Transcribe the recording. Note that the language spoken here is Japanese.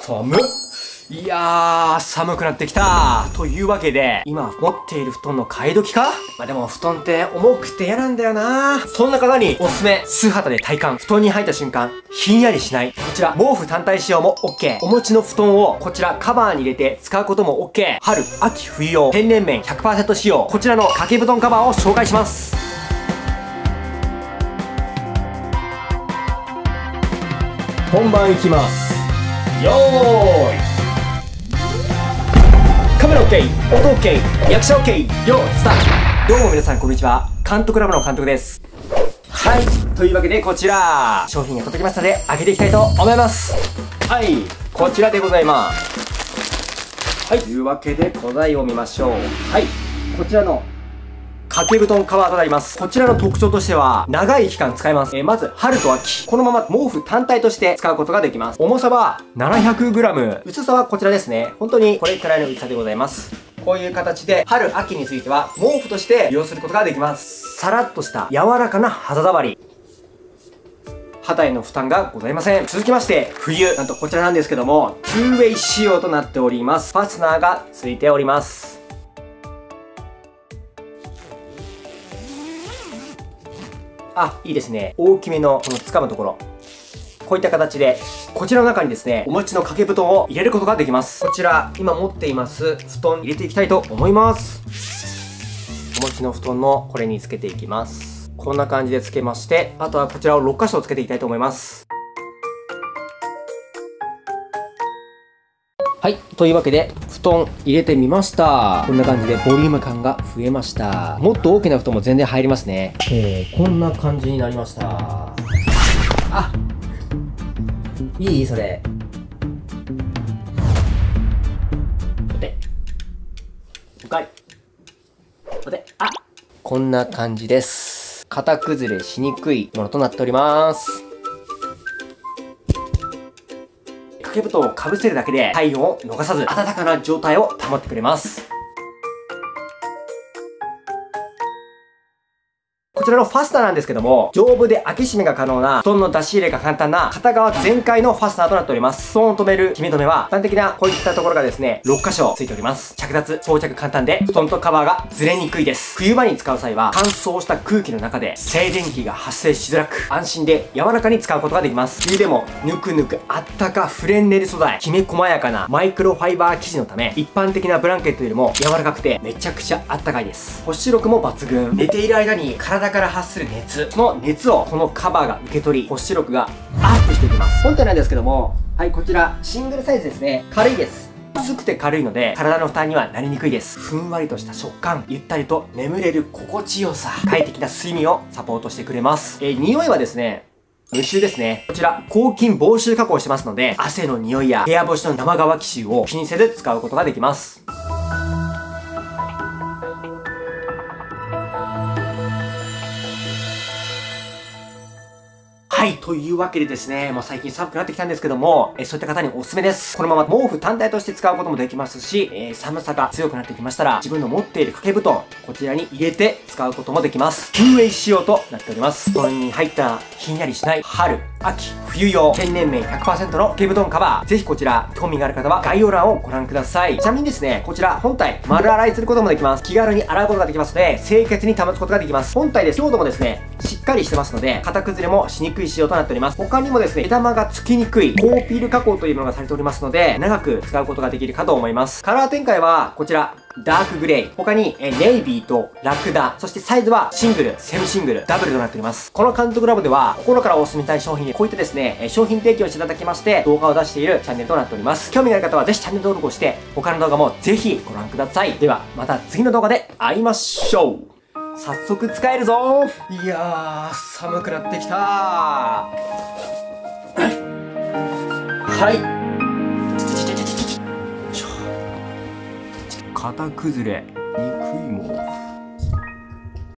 寒っ。いやー、寒くなってきた。というわけで、今持っている布団の替え時か？まあ、でも布団って重くて嫌なんだよな。そんな方におすすめ、素肌で体感。布団に入った瞬間、ひんやりしない。こちら、毛布単体使用も OK。お持ちの布団をこちらカバーに入れて使うことも OK。春、秋、冬用、天然綿 100% 使用。こちらの掛け布団カバーを紹介します。本番いきます。よーい。カメラ OK、音 OK、役者 OK、よーい、スタート。どうも皆さんこんにちは。監督ラボの監督です。はい。というわけでこちら、商品が届きましたので、開けていきたいと思います。はい。こちらでございます。はい。というわけで古材を見ましょう。はい。こちらの掛け布団カバーとなります。こちらの特徴としては、長い期間使えます。まず、春と秋。このまま毛布単体として使うことができます。重さは 700g。薄さはこちらですね。本当にこれくらいの薄さでございます。こういう形で、春、秋については、毛布として利用することができます。さらっとした柔らかな肌触り。肌への負担がございません。続きまして、冬。なんとこちらなんですけども、2way 仕様となっております。ファスナーがついております。あ、いいですね。大きめのこの掴むところ。こういった形で、こちらの中にですね、お持ちの掛け布団を入れることができます。こちら、今持っています布団入れていきたいと思います。お持ちの布団のこれにつけていきます。こんな感じでつけまして、あとはこちらを6箇所つけていきたいと思います。はい。というわけで、布団入れてみました。こんな感じでボリューム感が増えました。もっと大きな布団も全然入りますね。こんな感じになりました。あ、いいそれ。お手。おかわり。お手。あ、こんな感じです。型崩れしにくいものとなっております。掛け布団をかぶせるだけで体温を逃さず暖かな状態を保ってくれます。こちらのファスナーなんですけども、丈夫で開け閉めが可能な布団の出し入れが簡単な片側全開のファスナーとなっております。布団を留める決め止めは、一般的なこういったところがですね、6箇所ついております。着脱、装着簡単で、布団とカバーがずれにくいです。冬場に使う際は、乾燥した空気の中で静電気が発生しづらく、安心で柔らかに使うことができます。冬でも、ぬくぬくあったかフレンネル素材、きめ細やかなマイクロファイバー生地のため、一般的なブランケットよりも柔らかくてめちゃくちゃあったかいです。保湿力も抜群。寝ている間に体から発する熱、その熱をこのカバーが受け取り、保湿力がアップしていきます。本体なんですけども、はい、こちら、シングルサイズですね。軽いです。薄くて軽いので、体の負担にはなりにくいです。ふんわりとした食感、ゆったりと眠れる心地よさ、快適な睡眠をサポートしてくれます。匂いはですね、無臭ですね。こちら、抗菌防臭加工してますので、汗の匂いや部屋干しの生乾き臭を気にせず使うことができます。はい。というわけでですね、もう最近寒くなってきたんですけども、そういった方におすすめです。このまま毛布単体として使うこともできますし、寒さが強くなってきましたら、自分の持っている掛け布団、こちらに入れて使うこともできます。2way 仕様となっております。布団に入ったひんやりしない春、秋、冬用、天然綿 100% の掛け布団カバー。ぜひこちら、興味がある方は概要欄をご覧ください。ちなみにですね、こちら本体、丸洗いすることもできます。気軽に洗うことができますので、清潔に保つことができます。本体で強度もですね、しっかりしてますので、型崩れもしにくい仕様となっております。他にもですね、毛玉がつきにくい高ピール加工というものがされておりますので、長く使うことができるかと思います。カラー展開はこちら、ダークグレー。他に、ネイビーとラクダ。そしてサイズはシングル、セミシングル、ダブルとなっております。この監督ラボでは、心からお勧めしたい商品で、こういったですね、商品提供していただきまして、動画を出しているチャンネルとなっております。興味がある方はぜひチャンネル登録をして、他の動画もぜひご覧ください。では、また次の動画で会いましょう。早速使えるぞー。いやー、寒くなってきたー。はい。型崩れにくいもん。